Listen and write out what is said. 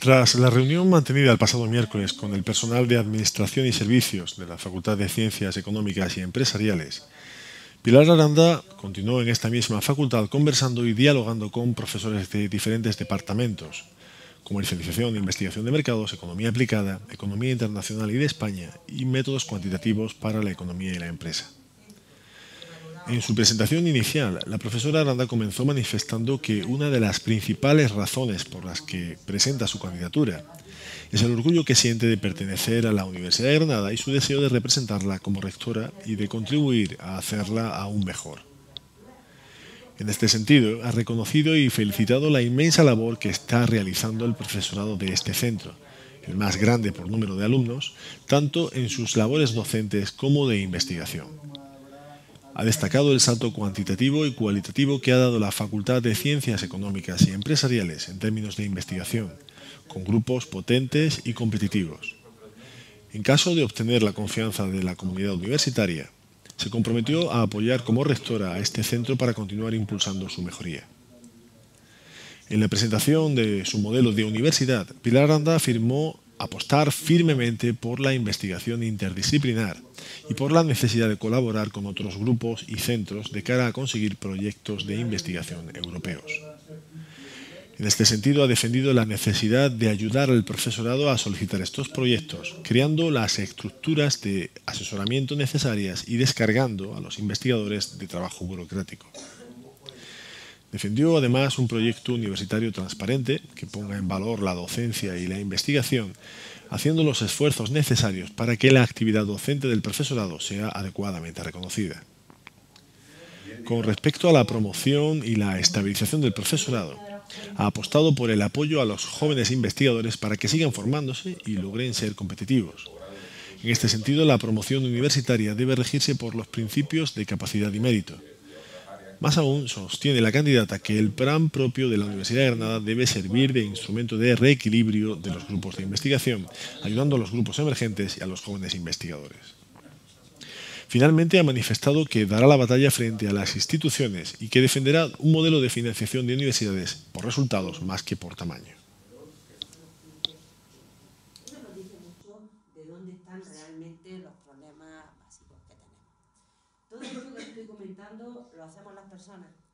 Tras la reunión mantenida el pasado miércoles con el personal de Administración y Servicios de la Facultad de Ciencias Económicas y Empresariales, Pilar Aranda continuó en esta misma facultad conversando y dialogando con profesores de diferentes departamentos, comercialización e investigación de mercados, economía aplicada, economía internacional y de España y métodos cuantitativos para la economía y la empresa. En su presentación inicial, la profesora Aranda comenzó manifestando que una de las principales razones por las que presenta su candidatura es el orgullo que siente de pertenecer a la Universidad de Granada y su deseo de representarla como rectora y de contribuir a hacerla aún mejor. En este sentido, ha reconocido y felicitado la inmensa labor que está realizando el profesorado de este centro, el más grande por número de alumnos, tanto en sus labores docentes como de investigación. Ha destacado el salto cuantitativo y cualitativo que ha dado la Facultad de Ciencias Económicas y Empresariales en términos de investigación, con grupos potentes y competitivos. En caso de obtener la confianza de la comunidad universitaria, se comprometió a apoyar como rectora a este centro para continuar impulsando su mejoría. En la presentación de su modelo de universidad, Pilar Aranda afirmó apostar firmemente por la investigación interdisciplinar y por la necesidad de colaborar con otros grupos y centros de cara a conseguir proyectos de investigación europeos. En este sentido, ha defendido la necesidad de ayudar al profesorado a solicitar estos proyectos, creando las estructuras de asesoramiento necesarias y descargando a los investigadores de trabajo burocrático. Defendió además un proyecto universitario transparente que ponga en valor la docencia y la investigación, haciendo los esfuerzos necesarios para que la actividad docente del profesorado sea adecuadamente reconocida. Con respecto a la promoción y la estabilización del profesorado, ha apostado por el apoyo a los jóvenes investigadores para que sigan formándose y logren ser competitivos. En este sentido, la promoción universitaria debe regirse por los principios de capacidad y mérito. Más aún, sostiene la candidata que el plan propio de la Universidad de Granada debe servir de instrumento de reequilibrio de los grupos de investigación, ayudando a los grupos emergentes y a los jóvenes investigadores. Finalmente, ha manifestado que dará la batalla frente a las instituciones y que defenderá un modelo de financiación de universidades por resultados más que por tamaño. Eso nos dice mucho de dónde están realmente los problemas básicos que tenemos. Todo esto que estoy comentando lo hacemos las personas